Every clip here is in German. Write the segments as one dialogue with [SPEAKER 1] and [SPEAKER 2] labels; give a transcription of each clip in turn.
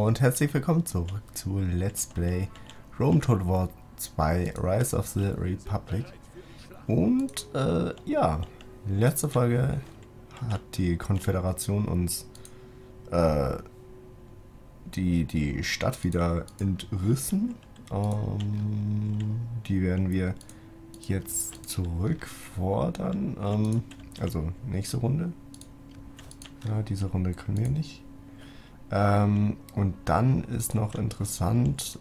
[SPEAKER 1] und herzlich willkommen zurück zu Let's Play Rome Total War 2 Rise of the Republic. Und ja, letzte Folge hat die Konföderation uns die Stadt wieder entrissen. Die werden wir jetzt zurückfordern. Also nächste Runde. Ja, diese Runde können wir nicht. Und dann ist noch interessant,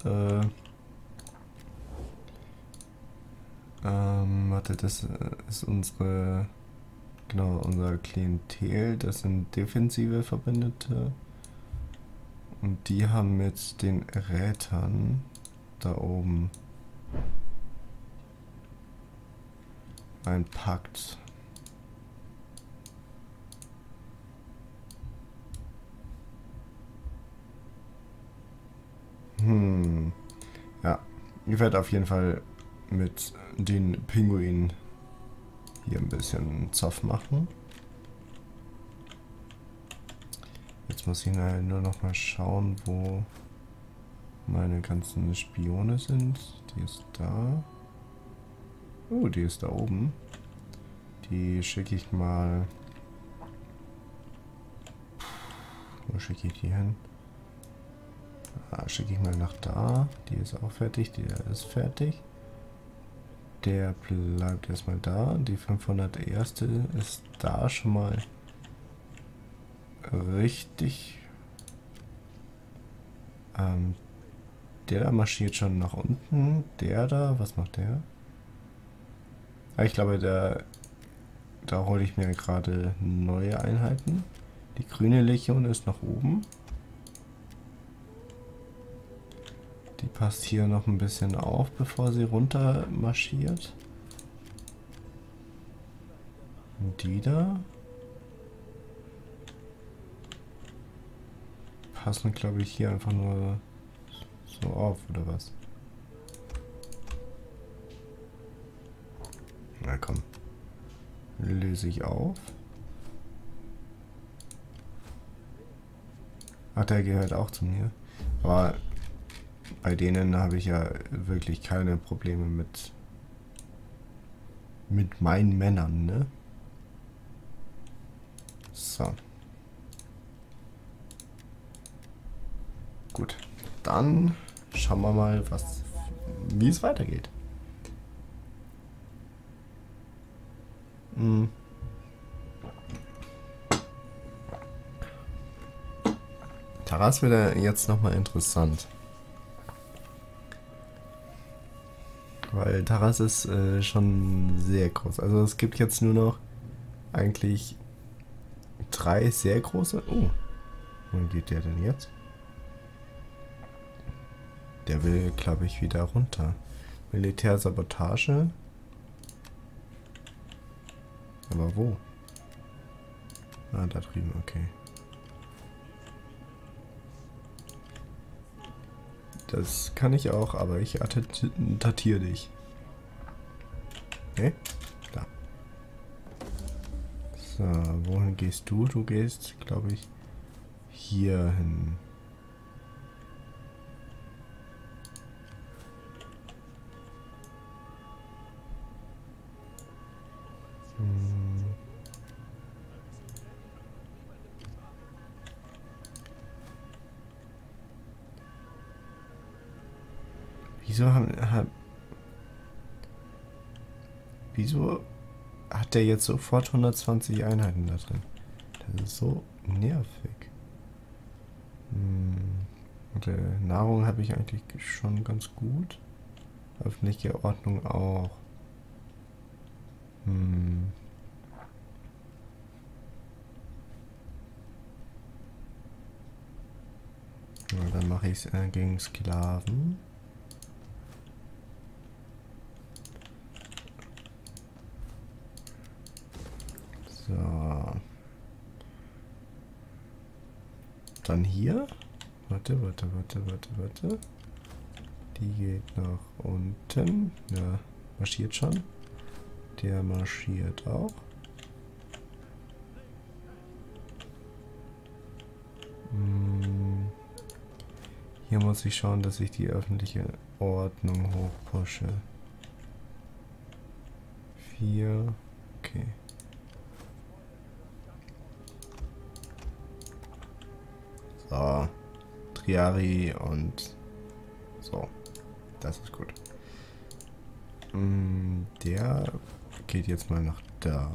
[SPEAKER 1] warte, das ist unsere, genau, unser Klientel, das sind defensive Verbündete und die haben mit den Rätern da oben einen Pakt. Ja, ich werde auf jeden Fall mit den Pinguinen hier ein bisschen Zoff machen. Jetzt muss ich nur noch mal schauen, wo meine ganzen Spione sind. Die ist da. Oh, die ist da oben. Die schicke ich mal. Wo schicke ich die hin? Schicke ich mal nach da. Die ist auch fertig. Der ist fertig. Der bleibt erstmal da. Die 501. ist da schon mal richtig. Der da marschiert schon nach unten. Der da, was macht der? Ich glaube, da hole ich mir gerade neue Einheiten. Die grüne Legion ist nach oben. Die passt hier noch ein bisschen auf, bevor sie runter marschiert. Und die da passen, glaube ich, hier einfach nur so auf, oder was? Na komm. Löse ich auf. Ach, der gehört auch zu mir. Aber bei denen habe ich ja wirklich keine Probleme mit meinen Männern, ne? So. Gut. Dann schauen wir mal, wie es weitergeht. Taras wird jetzt nochmal interessant. Weil Taras ist schon sehr groß. Also es gibt jetzt nur noch eigentlich 3 sehr große. Oh, wohin geht der denn jetzt? Der will, glaube ich, wieder runter. Militärsabotage. Aber wo? Ah, da drüben, okay. Das kann ich auch, aber ich attackiere dich. Okay, klar. So, wohin gehst du? Du gehst, glaube ich, hier hin. Wieso hat der jetzt sofort 120 Einheiten da drin? Das ist so nervig. Und Nahrung habe ich eigentlich schon ganz gut. Öffentliche Ordnung auch. Ja, dann mache ich es gegen Sklaven. So. Dann hier. Warte. Die geht nach unten. Ja, marschiert schon. Der marschiert auch. Hier muss ich schauen, dass ich die öffentliche Ordnung hochpushe. 4. Okay. So. Triari und so. Das ist gut. Der geht jetzt mal nach da.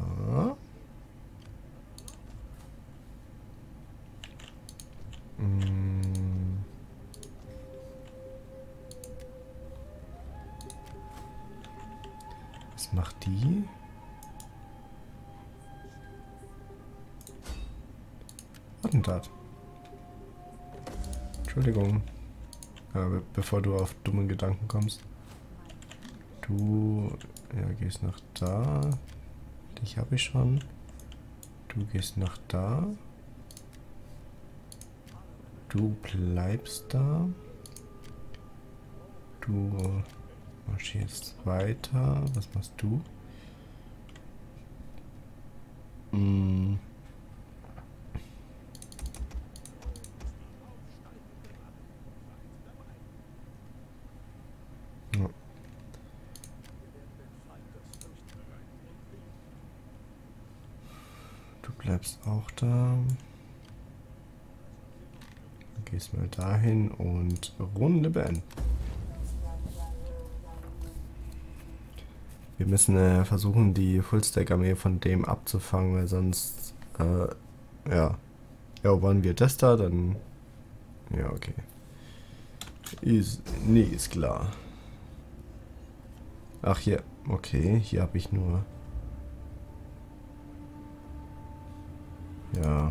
[SPEAKER 1] Was macht die? Attentat. Entschuldigung. Bevor du auf dumme Gedanken kommst. Du gehst nach da. Dich habe ich schon. Du gehst nach da. Du bleibst da. Du marschierst weiter. Was machst du? Ja. Du bleibst auch da. Du gehst mal dahin und Runde beenden. Wir müssen versuchen, die Fullstack-Armee von dem abzufangen, weil sonst, ja, erobern wir das da, dann, ja, okay. Ist klar. Ach, hier, okay, hier habe ich nur, ja.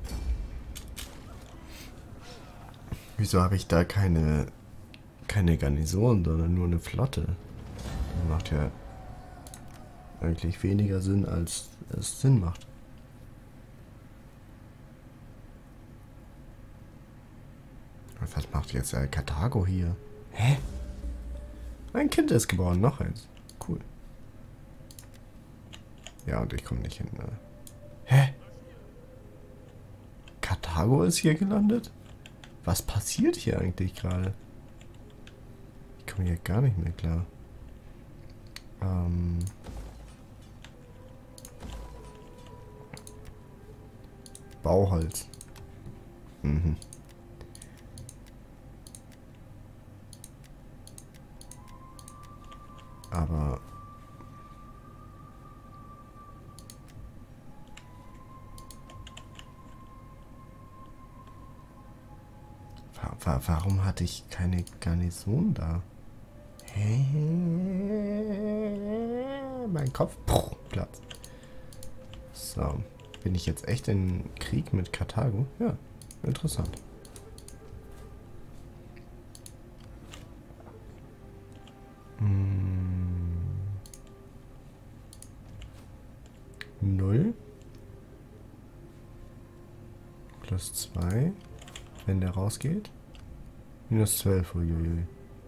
[SPEAKER 1] Wieso habe ich da keine Garnison, sondern nur eine Flotte? Das macht ja eigentlich weniger Sinn, als es Sinn macht. Was macht jetzt Karthago hier? Hä? Ein Kind ist geboren, noch eins. Cool. Ja, und ich komme nicht hin. Ne? Hä? Karthago ist hier gelandet? Was passiert hier eigentlich gerade? Ich komme hier gar nicht mehr klar. Bauholz. Mhm. Aber warum hatte ich keine Garnison da? Hä? Mein Kopf platzt. So. Bin ich jetzt echt in Krieg mit Karthago? Ja, interessant. Null. Plus 2. Wenn der rausgeht. Minus 12. Uiuiui.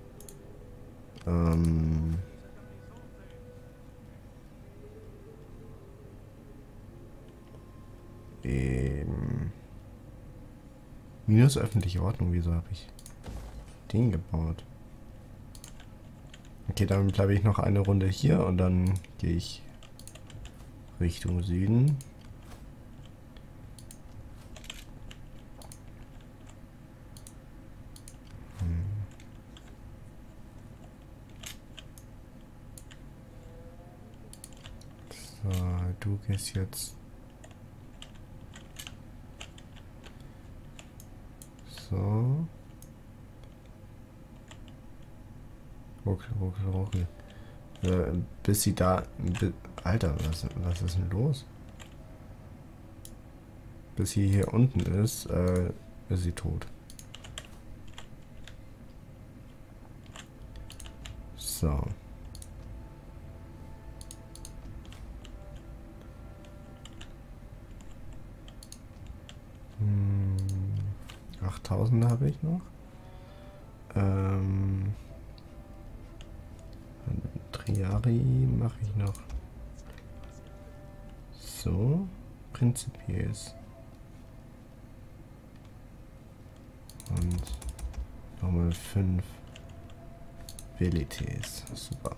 [SPEAKER 1] Minus öffentliche Ordnung. Wieso habe ich den gebaut? Okay, dann bleibe ich noch eine Runde hier und dann gehe ich Richtung Süden. So, du gehst jetzt so. Ruckel. Bis sie da... Alter, was ist denn los? Bis sie hier unten ist sie tot. So. Hm, 8000 habe ich noch. Triari mache ich noch. So. Prinzipiell. Und nochmal 5 Velites. Super.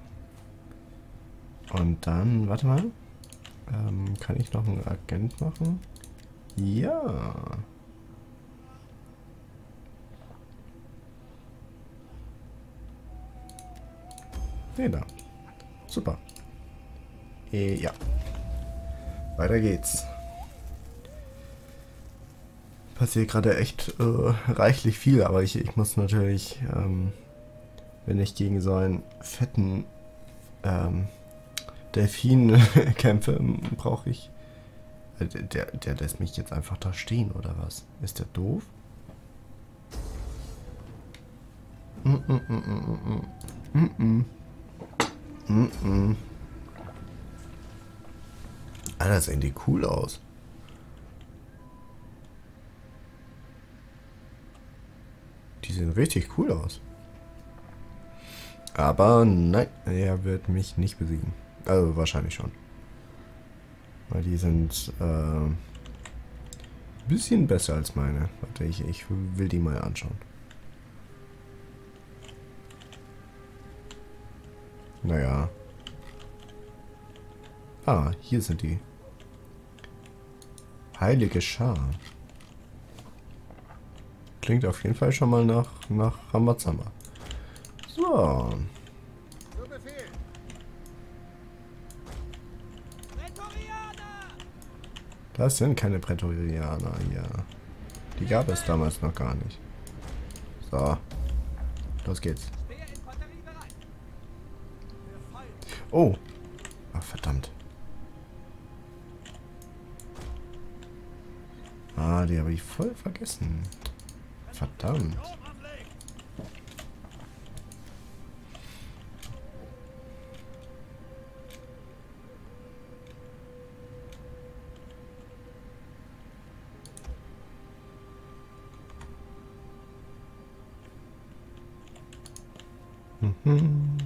[SPEAKER 1] Und dann, warte mal. Kann ich noch einen Agent machen? Ja. Nee, da. Super. Ja. Weiter geht's. Passiert gerade echt reichlich viel, aber ich muss natürlich, wenn ich gegen so einen fetten Delfin kämpfe, brauche ich... Der lässt mich jetzt einfach da stehen, oder was? Ist der doof? Alter, sehen die cool aus. Die sehen richtig cool aus. Aber nein, er wird mich nicht besiegen. Also wahrscheinlich schon. Weil die sind ein bisschen besser als meine. Warte, ich will die mal anschauen. Naja. Ah, hier sind die. Heilige Schar. Klingt auf jeden Fall schon mal nach Ramazamba. So. Das sind keine Prätorianer hier. Die gab es damals noch gar nicht. So. Los geht's. Oh. Ach, verdammt. Ah, die habe ich voll vergessen. Verdammt. Mhm.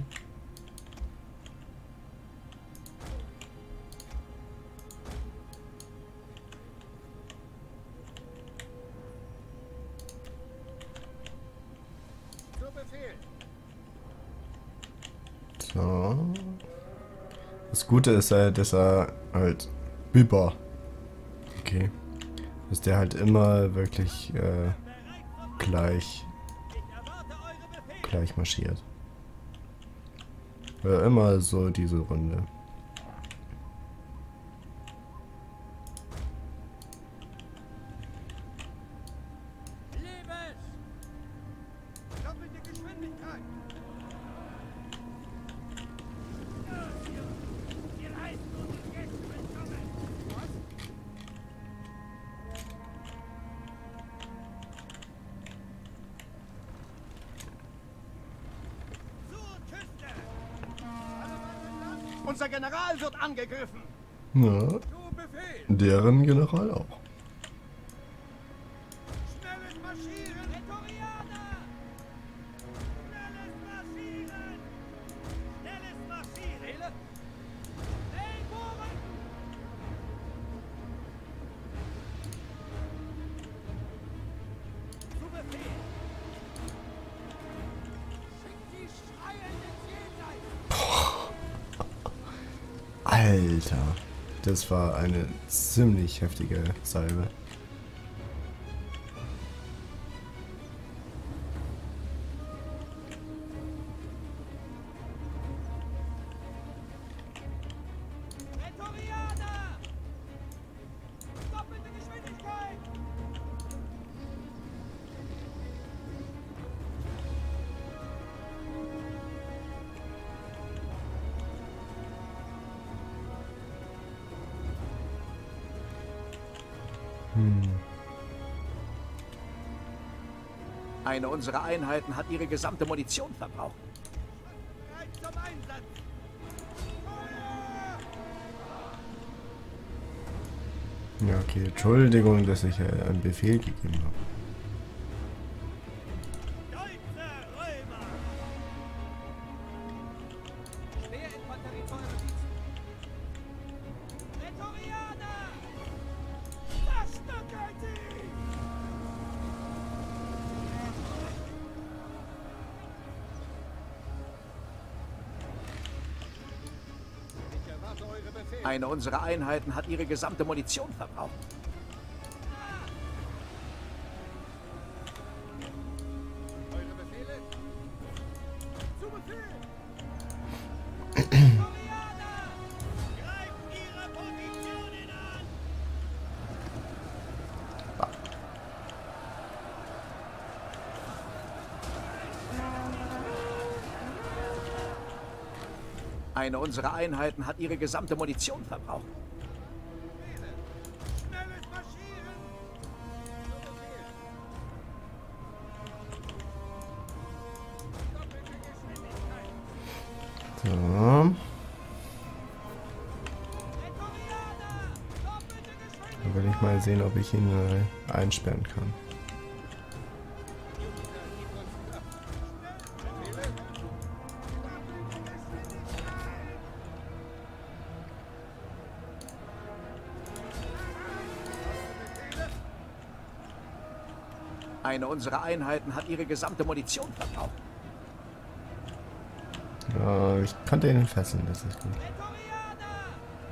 [SPEAKER 1] So. Das Gute ist halt, dass er halt Biber. Okay. Dass der halt immer wirklich gleich marschiert. Immer so diese Runde.
[SPEAKER 2] Unser General wird angegriffen.
[SPEAKER 1] Na, deren General auch.
[SPEAKER 2] Schnelles Marschieren, Prätorianer! Schnelles Marschieren! Schnelles Marschieren! Ellbogen! Zu Befehl! Schickt die Schreienden ins Jenseits!
[SPEAKER 1] Alter, das war eine ziemlich heftige Salve.
[SPEAKER 2] Prätorianer! Doppelte Geschwindigkeit!
[SPEAKER 3] Eine unserer Einheiten hat ihre gesamte Munition verbraucht.
[SPEAKER 2] Bereit zum Einsatz!
[SPEAKER 1] Ja, okay, Entschuldigung, dass ich einen Befehl gegeben habe.
[SPEAKER 2] Deutsche Römer! Schwerinfanterie vor eurem Dienst! Prätorianer! Zerstückelt sie!
[SPEAKER 3] Eine unserer Einheiten hat ihre gesamte Munition verbraucht.
[SPEAKER 2] Eure Befehle? Zu Befehl! Greift ihre Positionen an!
[SPEAKER 3] Eine unserer Einheiten hat ihre gesamte Munition verbraucht.
[SPEAKER 2] Schnelles Marschieren! Zu Befehl! Doppelte Geschwindigkeit!
[SPEAKER 1] So.
[SPEAKER 2] Prätorianer! Doppelte Geschwindigkeit!
[SPEAKER 1] Dann will ich mal sehen, ob ich ihn einsperren kann.
[SPEAKER 3] Eine unserer Einheiten hat ihre gesamte Munition verbraucht.
[SPEAKER 1] Ja, ich konnte ihn fesseln, das ist gut.
[SPEAKER 2] Prätorianer!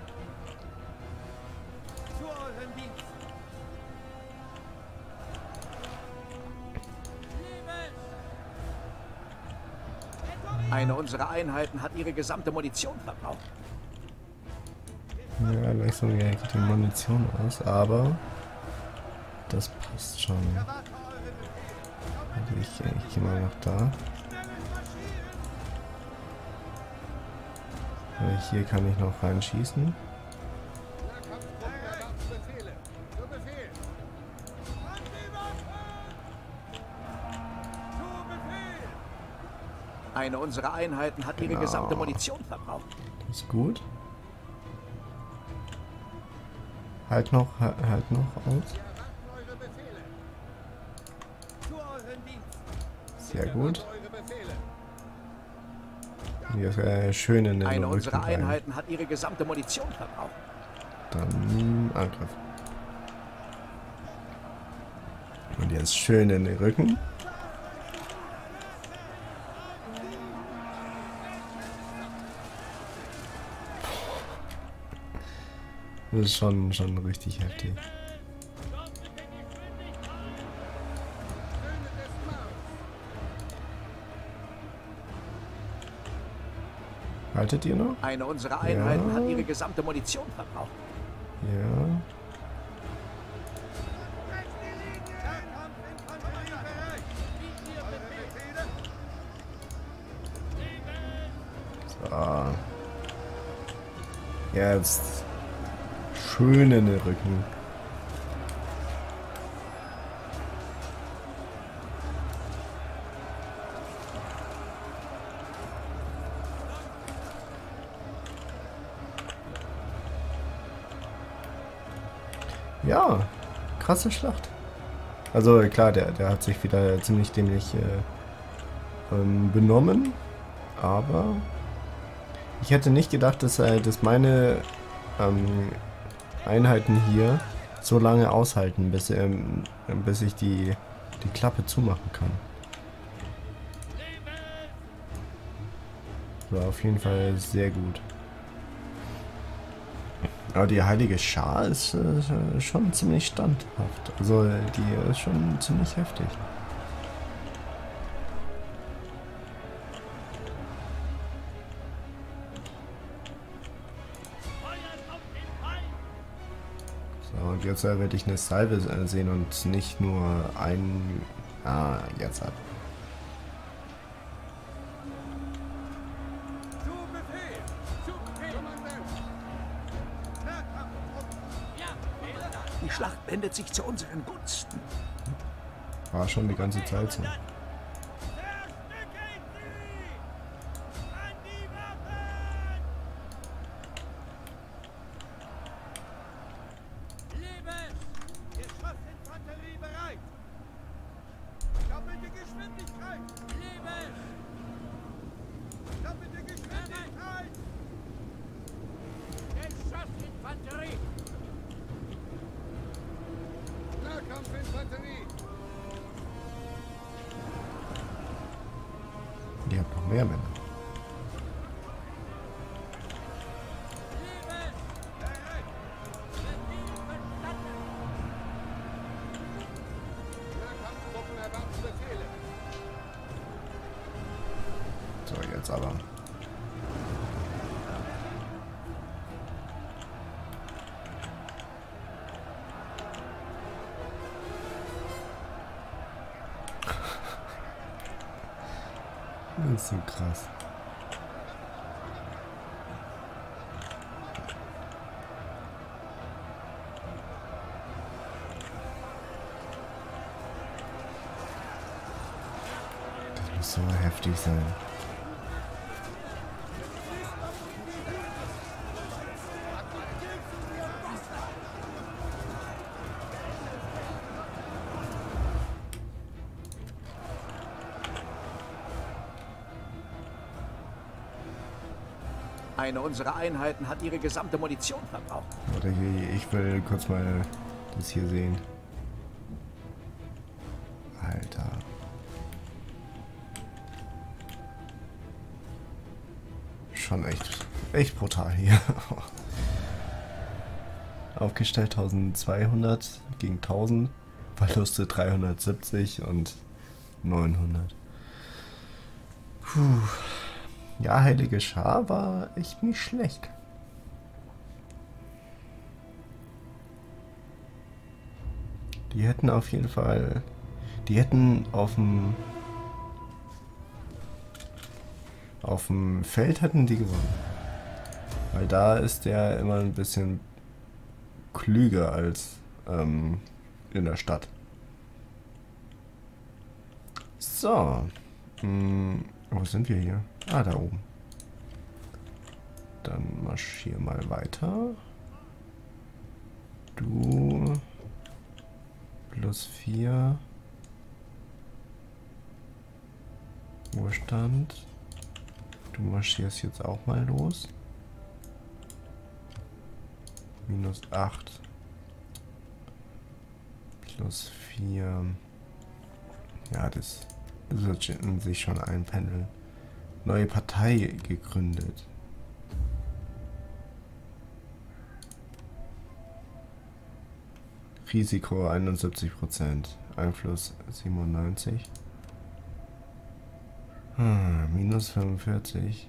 [SPEAKER 2] Zu eurem Dienst!
[SPEAKER 3] Eine unserer Einheiten hat ihre gesamte Munition verbraucht.
[SPEAKER 1] Ja, langsam geht die Munition aus, aber das passt schon.
[SPEAKER 2] Erwarte eure Befehle!
[SPEAKER 1] Also ich gehe mal nach da.
[SPEAKER 2] Schnelles Marschieren!
[SPEAKER 1] Aber hier kann ich noch reinschießen.
[SPEAKER 2] Nahkampfgruppen erwarten Befehle! Zu Befehl! An die Waffe! Zu Befehl!
[SPEAKER 3] Eine unserer Einheiten hat ihre
[SPEAKER 1] Genau.
[SPEAKER 3] gesamte Munition verbraucht.
[SPEAKER 1] Das ist gut. Halt noch aus.
[SPEAKER 2] Wir erwarten eure Befehle! Zu eurem Dienst!
[SPEAKER 1] Sehr gut.
[SPEAKER 2] Eure Befehle!
[SPEAKER 1] Hier ist schön in den
[SPEAKER 3] Eine
[SPEAKER 1] Rücken
[SPEAKER 3] unserer
[SPEAKER 1] rein.
[SPEAKER 3] Einheiten hat ihre gesamte Munition verbraucht.
[SPEAKER 1] Dann Angriff. Und jetzt schön in den Rücken. Das ist schon richtig heftig. Haltet ihr noch?
[SPEAKER 3] Eine unserer Einheiten
[SPEAKER 1] Ja.
[SPEAKER 3] hat ihre gesamte Munition verbraucht.
[SPEAKER 1] Ja.
[SPEAKER 2] Nahkampfinfanterie bereit! Wie ihr Befehle!
[SPEAKER 1] So. Jetzt schön in den Rücken. Ja, krasse Schlacht. Also klar, der hat sich wieder ziemlich dämlich benommen, aber ich hätte nicht gedacht, dass meine Einheiten hier so lange aushalten, bis ich die Klappe zumachen kann. War auf jeden Fall sehr gut. Aber die heilige Schar ist schon ziemlich standhaft. Also die ist schon ziemlich heftig. So, und jetzt werde ich eine Salve sehen und nicht nur ein... Ah, jetzt ab.
[SPEAKER 2] Zu Befehl! Zu Befehl! Nahkampftruppen! Ja, Befehle!
[SPEAKER 3] Die Schlacht wendet sich zu unseren Gunsten.
[SPEAKER 1] War schon die ganze Zeit so.
[SPEAKER 2] Zerstückelt sie! An die Waffen! Leben! Geschossinfanterie bereit! Doppelte Geschwindigkeit! Leben! Doppelte Geschwindigkeit! Geschossinfanterie! Nahkampfinfanterie!
[SPEAKER 1] Die hat noch mehr Männer.
[SPEAKER 2] Leben!
[SPEAKER 1] jetzt aber. Das ist so krass. Das muss so heftig sein.
[SPEAKER 3] Eine unserer Einheiten hat ihre gesamte Munition verbraucht.
[SPEAKER 1] Warte, ich will kurz mal das hier sehen. Alter. Schon echt brutal hier. Aufgestellt 1200 gegen 1000. Verluste 370 und 900. Puh. Ja, Heilige Schar war echt nicht schlecht. Die hätten auf jeden Fall... Die hätten auf dem Feld hätten die gewonnen. Weil da ist der immer ein bisschen klüger als in der Stadt. So. Wo sind wir hier? Ah, da oben. Dann marschier mal weiter. Du. +4. Wohlstand. Du marschierst jetzt auch mal los. -8. +4. Ja, das wird in sich schon einpendeln. Neue Partei gegründet. Risiko 71%. Einfluss 97. -45.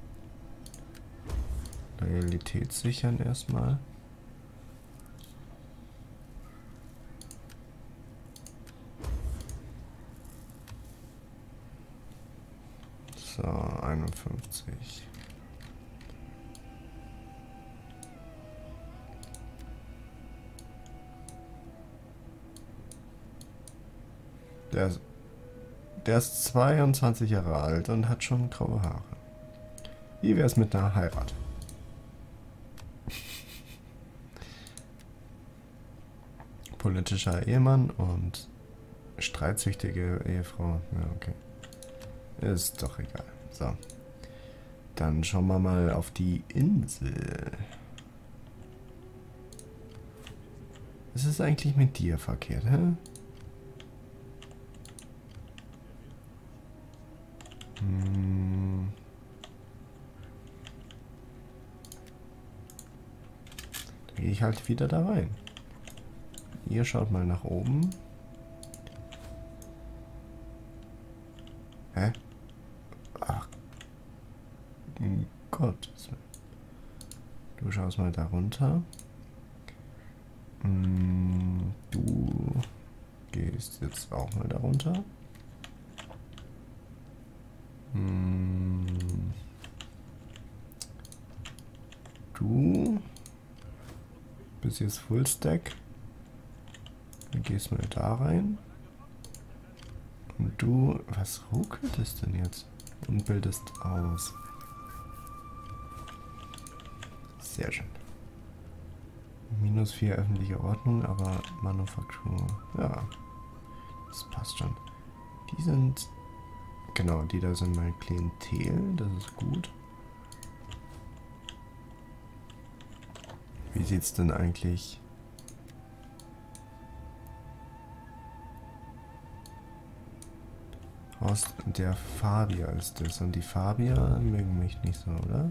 [SPEAKER 1] Loyalität sichern erstmal. So, 51. Der ist 22 Jahre alt und hat schon graue Haare. Wie wär's mit einer Heirat? Politischer Ehemann und streitsüchtige Ehefrau. Ja, okay. Ist doch egal. So. Dann schauen wir mal auf die Insel. Was ist eigentlich mit dir verkehrt, hä? Da gehe ich halt wieder da rein. Ihr schaut mal nach oben. Hä? Ach. Gott. Du schaust mal da runter. Du gehst jetzt auch mal da runter. Du bist jetzt Full Stack. Dann gehst mal da rein. Und du, was ruckelt es denn jetzt? Und bildest aus. Sehr schön. -4 öffentliche Ordnung, aber Manufaktur. Ja, das passt schon. Die sind, genau, die da sind mein Klientel, das ist gut. Wie sieht's denn eigentlich? Aus der Fabier ist das. Und die Fabier mögen mich nicht so, oder?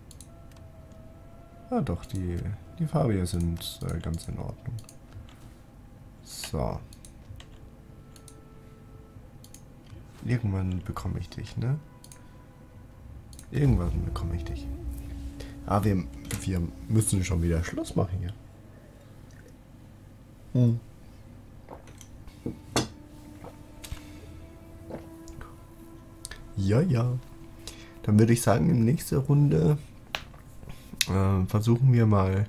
[SPEAKER 1] Ah doch, die Fabier sind ganz in Ordnung. So. Irgendwann bekomme ich dich, ne? Irgendwann bekomme ich dich. Ah, wir müssen schon wieder Schluss machen hier. Ja, ja. Dann würde ich sagen, in nächster Runde versuchen wir mal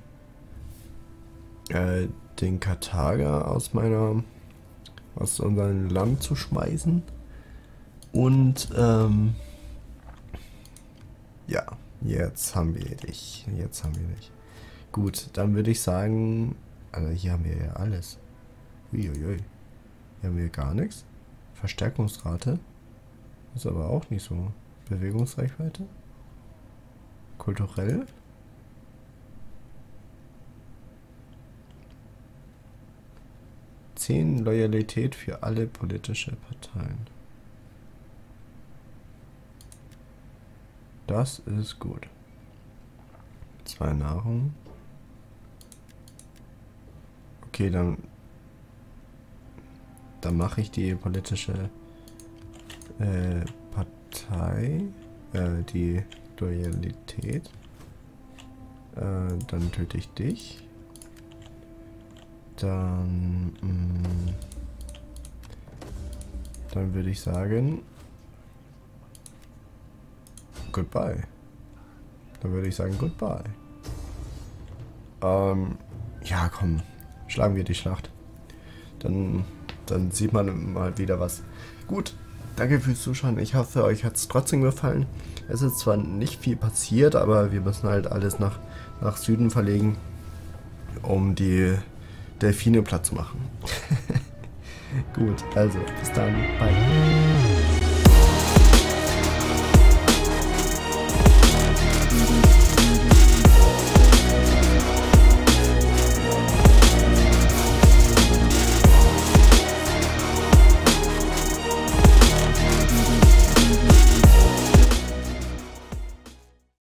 [SPEAKER 1] den Karthager aus unserem Land zu schmeißen. Und ja, jetzt haben wir dich. Gut, dann würde ich sagen, also hier haben wir ja alles. Uiuiui. Hier haben wir gar nichts. Verstärkungsrate. Ist aber auch nicht so. Bewegungsreichweite. Kulturell. Loyalität für alle politische Parteien. Das ist gut. 2 Nahrung. Okay, dann mache ich die politische Partei, die Loyalität. Dann töte ich dich. Dann würde ich sagen, goodbye. Ja, komm, schlagen wir die Schlacht. Dann sieht man mal wieder was. Gut, danke fürs Zuschauen. Ich hoffe, euch hat es trotzdem gefallen. Es ist zwar nicht viel passiert, aber wir müssen halt alles nach Süden verlegen, um die Delfine platt zu machen. Gut, also bis dann. Bye.